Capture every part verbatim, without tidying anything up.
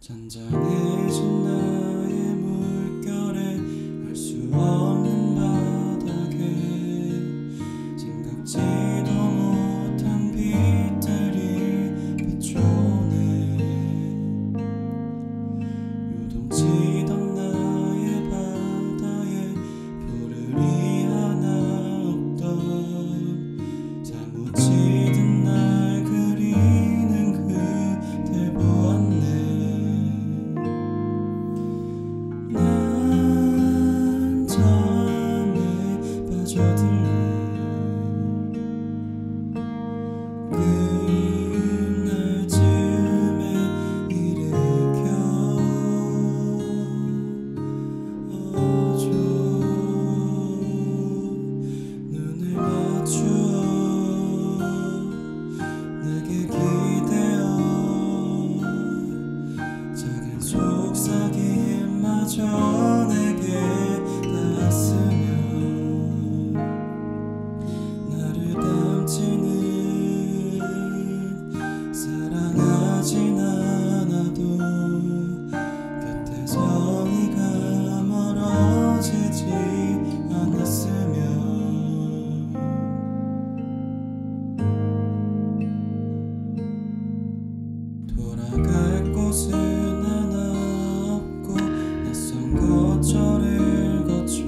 잔잔해진 나의 물결에 알 수 없는 바닥에 생각지도 못한 빛들이 비춰오네. 요동치던 나의 바다에 불을이 하나 없던, 사무치던 날 그리는 그댈 보았네. 난 잠에 빠져들래. 그날쯤에 일으켜줘. 눈을 맞추어 내게 기대어 작은 속삭임마저 내게 닿았으면 나를 닮지는 사랑하진 않아도 곁에서 네가 멀어지지 않았으면. 돌아갈 곳은 하나 없고 낯선 거처를 거쳐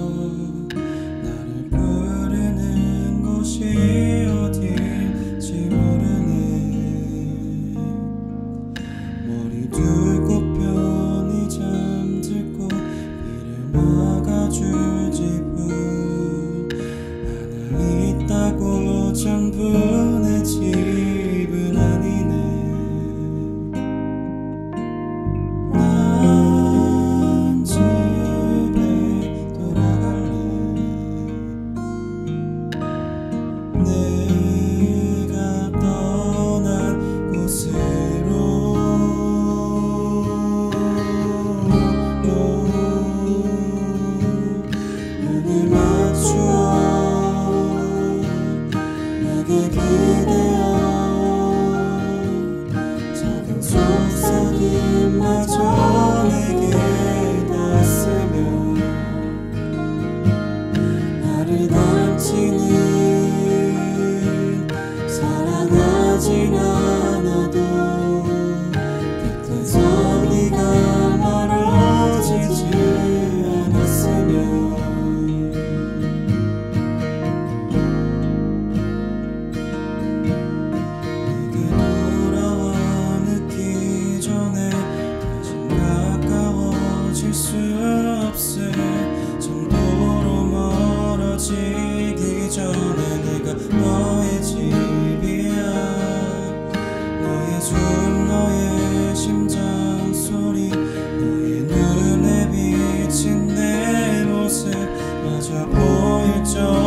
나를 부르는 곳이 어딜지 모르네. 머리 둘 곳 편히 잠들고 비를 막아줄 집은 하나 있다고 전부 내 집은 아니네. 난 집에 돌아갈래. 내가 떠난 곳으로. 눈을 맞추어 내게 기대어 작은 속삭임마저 내게 닿았으면 나를 닮지는 사랑하진 않아도 곁에서 네가 멀어지지 않았으면. 내게 돌아와 늦기 전에 다신 가까워질 수 없을 정도로 멀어지기 전에 네가 너의 집이야. 너의 숨, 너의 심장 소리, 너의 눈에 비친 내 모습 마저 보일 적